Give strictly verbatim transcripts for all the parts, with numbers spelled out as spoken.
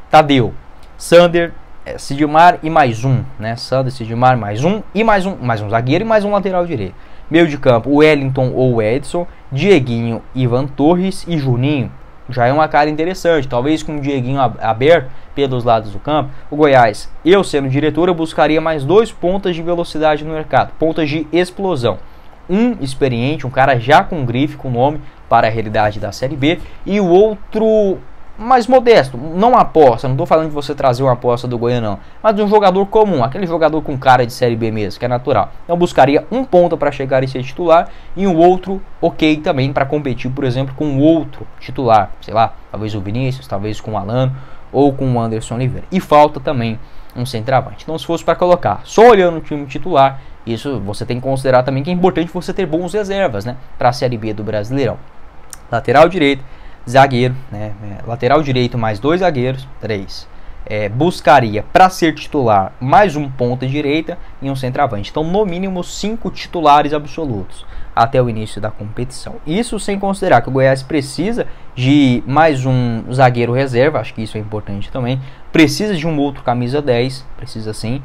Tadeu, Sander, é, Sidmar e mais um, né? Sander, Sidmar, mais um e mais um, mais um zagueiro e mais um lateral direito. Meio de campo, Wellington ou Edson, Dieguinho, Ivan Torres e Juninho. Já é uma cara interessante, talvez com o Dieguinho aberto pelos lados do campo. O Goiás, eu sendo diretor, eu buscaria mais dois pontas de velocidade no mercado, pontas de explosão. Um experiente, um cara já com grife, com nome para a realidade da Série B, e o outro mais modesto, não aposta, não estou falando de você trazer uma aposta do Goiânia não, mas de um jogador comum, aquele jogador com cara de Série B mesmo, que é natural. Então buscaria um ponta para chegar e ser titular e um outro ok também para competir, por exemplo, com outro titular, sei lá, talvez o Vinícius, talvez com o Alano ou com o Anderson Oliveira. E falta também um centroavante. Então se fosse para colocar só olhando o time titular, isso você tem que considerar também que é importante você ter bons reservas, né, para a Série B do Brasileirão. Lateral direito, zagueiro, né? Lateral direito mais dois zagueiros, três. É, buscaria para ser titular mais um ponta direita e um centroavante. Então, no mínimo, cinco titulares absolutos até o início da competição. Isso sem considerar que o Goiás precisa de mais um zagueiro reserva, acho que isso é importante também. Precisa de um outro camisa dez, precisa sim.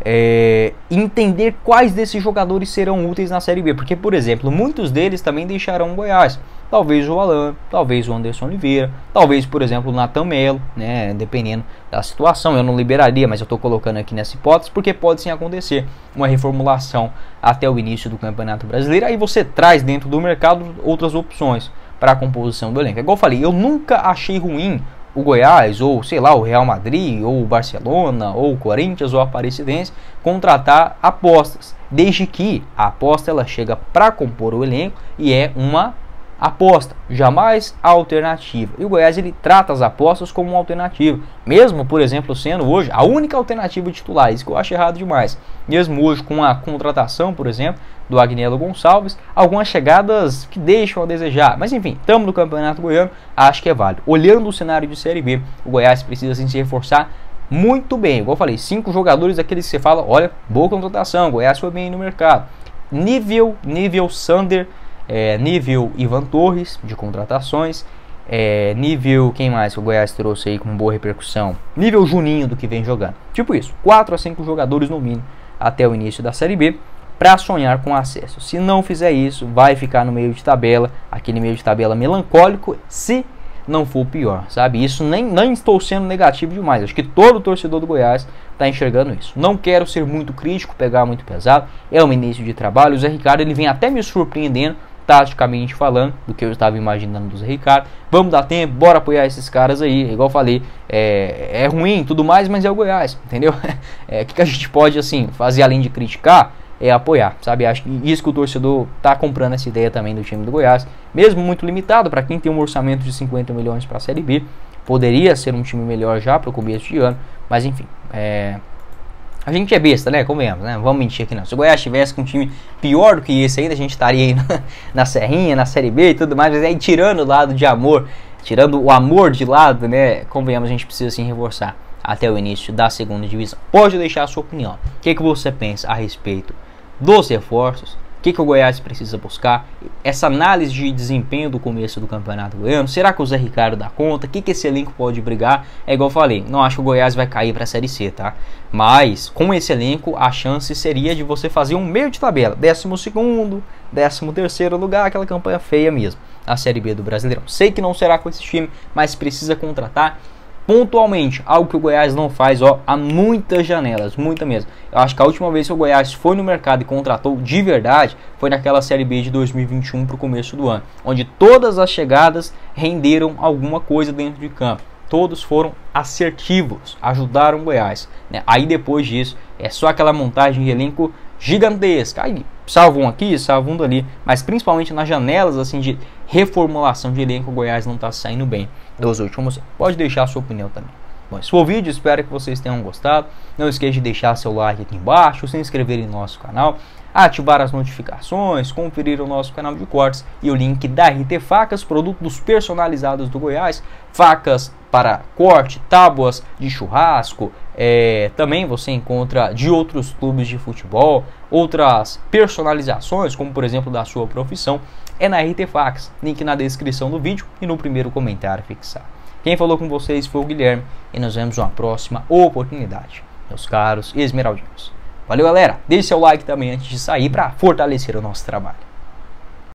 É, entender quais desses jogadores serão úteis na Série B, porque, por exemplo, muitos deles também deixarão o Goiás. Talvez o Alan, talvez o Anderson Oliveira, talvez, por exemplo, o Nathan Melo, né, dependendo da situação. Eu não liberaria, mas eu estou colocando aqui nessa hipótese, porque pode sim acontecer uma reformulação até o início do Campeonato Brasileiro. Aí você traz dentro do mercado outras opções para a composição do elenco. É igual eu falei, eu nunca achei ruim o Goiás, ou sei lá, o Real Madrid, ou o Barcelona, ou o Corinthians, ou a Aparecidense, contratar apostas, desde que a aposta ela chega para compor o elenco e é uma aposta, jamais a alternativa. E o Goiás ele trata as apostas como uma alternativa, mesmo, por exemplo, sendo hoje a única alternativa titular, isso que eu acho errado demais. Mesmo hoje com a contratação, por exemplo, do Agnello Gonçalves, algumas chegadas que deixam a desejar. Mas enfim, estamos no Campeonato Goiano, acho que é válido. Olhando o cenário de Série B, o Goiás precisa sim, se reforçar muito bem. Igual eu falei, cinco jogadores aqueles que você fala, olha, boa contratação, o Goiás foi bem no mercado. Nível, nível Sander, é, nível Ivan Torres, de contratações. É, nível, quem mais que o Goiás trouxe aí com boa repercussão? Nível Juninho do que vem jogando. Tipo isso, quatro a cinco jogadores no mínimo até o início da Série B, para sonhar com acesso. Se não fizer isso, vai ficar no meio de tabela, aquele meio de tabela melancólico, se não for pior, sabe? Isso nem, nem estou sendo negativo demais, acho que todo torcedor do Goiás está enxergando isso. Não quero ser muito crítico, pegar muito pesado, é um início de trabalho, o Zé Ricardo ele vem até me surpreendendo, taticamente falando, do que eu estava imaginando do Zé Ricardo. Vamos dar tempo, bora apoiar esses caras aí, igual eu falei, é, é ruim, tudo mais, mas é o Goiás, entendeu? É, o que, que a gente pode, assim, fazer além de criticar? É apoiar, sabe? Acho que isso que o torcedor tá comprando essa ideia também do time do Goiás, mesmo muito limitado para quem tem um orçamento de cinquenta milhões para a Série B, poderia ser um time melhor já para o começo de ano, mas enfim, é... a gente é besta, né? Convenhamos, né? Vamos mentir aqui não. Se o Goiás tivesse com um time pior do que esse ainda, a gente estaria aí na, na Serrinha, na Série B e tudo mais, mas aí tirando o lado de amor, tirando o amor de lado, né? Convenhamos, a gente precisa sim reforçar até o início da segunda divisão. Pode deixar a sua opinião. O que, que você pensa a respeito dos reforços? O que, que o Goiás precisa buscar? Essa análise de desempenho do começo do Campeonato Goiano, será que o Zé Ricardo dá conta? O que, que esse elenco pode brigar? É igual eu falei, não acho que o Goiás vai cair para a Série C, tá? Mas com esse elenco a chance seria de você fazer um meio de tabela, décimo segundo, décimo terceiro lugar, aquela campanha feia mesmo, a Série B do Brasileirão. Sei que não será com esse time, mas precisa contratar pontualmente, algo que o Goiás não faz, ó, há muitas janelas, muita mesmo. Eu acho que a última vez que o Goiás foi no mercado e contratou de verdade foi naquela Série B de dois mil e vinte e um para o começo do ano, onde todas as chegadas renderam alguma coisa dentro de campo. Todos foram assertivos, ajudaram o Goiás, né? Aí depois disso é só aquela montagem de elenco gigantesca. Aí salva um aqui, salva um dali, mas principalmente nas janelas assim de reformulação de elenco, o Goiás não está saindo bem dos últimos. Pode deixar a sua opinião também. Bom, esse foi o vídeo, espero que vocês tenham gostado. Não esqueça de deixar seu like aqui embaixo, se inscrever em nosso canal, ativar as notificações, conferir o nosso canal de cortes e o link da R T Facas, produtos personalizados do Goiás, facas para corte, tábuas de churrasco, é, também você encontra de outros clubes de futebol, outras personalizações, como por exemplo da sua profissão, é na R T Facas, link na descrição do vídeo e no primeiro comentário fixado. Quem falou com vocês foi o Guilherme e nos vemos numa próxima oportunidade, meus caros esmeraldinhos. Valeu, galera. Deixe seu like também antes de sair para fortalecer o nosso trabalho.